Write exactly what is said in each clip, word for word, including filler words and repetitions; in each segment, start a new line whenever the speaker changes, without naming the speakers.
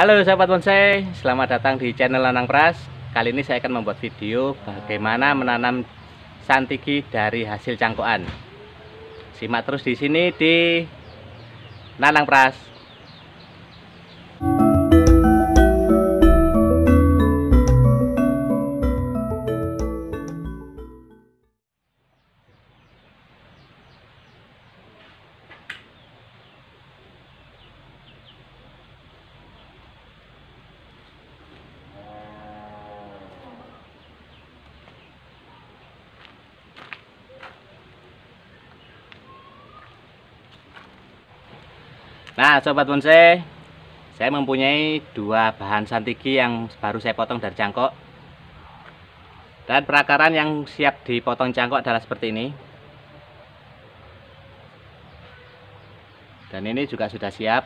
Halo sahabat bonsai, selamat datang di channel Nanang Pras. Kali ini saya akan membuat video bagaimana menanam santigi dari hasil cangkokan. Simak terus di sini di Nanang Pras. Nah sobat bonsai, saya mempunyai dua bahan santigi yang baru saya potong dari cangkok. Dan perakaran yang siap dipotong cangkok adalah seperti ini. Dan ini juga sudah siap.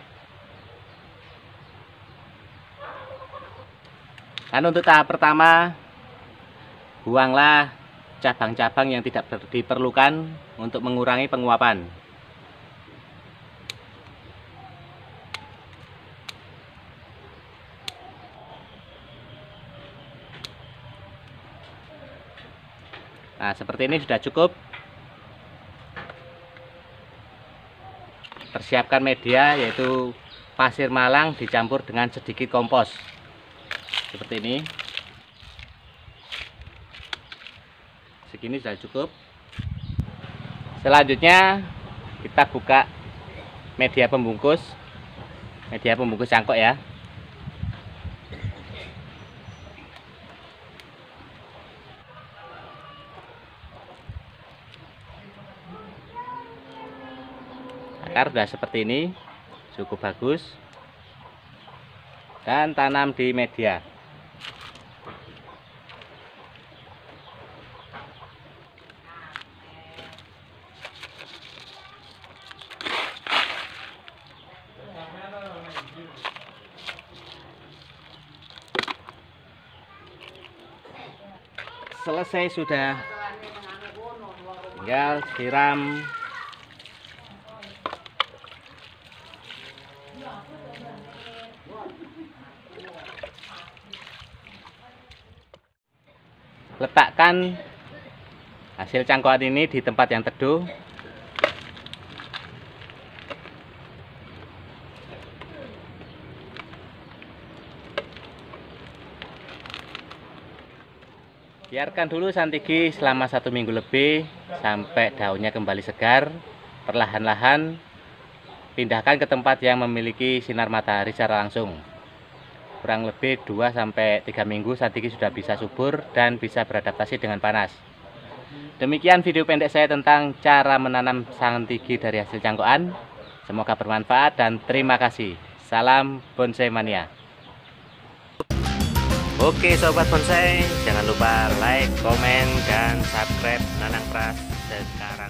Dan untuk tahap pertama, buanglah cabang-cabang yang tidak diperlukan untuk mengurangi penguapan. Nah, seperti ini sudah cukup. Persiapkan media yaitu pasir malang dicampur dengan sedikit kompos. Seperti ini. Segini sudah cukup. Selanjutnya kita buka media pembungkus. Media pembungkus cangkok ya. Akar sudah seperti ini, cukup bagus, dan tanam di media. Selesai sudah, tinggal siram. Letakkan hasil cangkokan ini di tempat yang teduh. Biarkan dulu santigi selama satu minggu lebih sampai daunnya kembali segar. Perlahan-lahan pindahkan ke tempat yang memiliki sinar matahari secara langsung. Kurang lebih dua sampai tiga minggu santigi sudah bisa subur dan bisa beradaptasi dengan panas. Demikian video pendek saya tentang cara menanam santigi dari hasil cangkokan. Semoga bermanfaat dan terima kasih. Salam bonsai mania. Oke sobat bonsai, jangan lupa like, komen, dan subscribe Nanang Pras sekarang.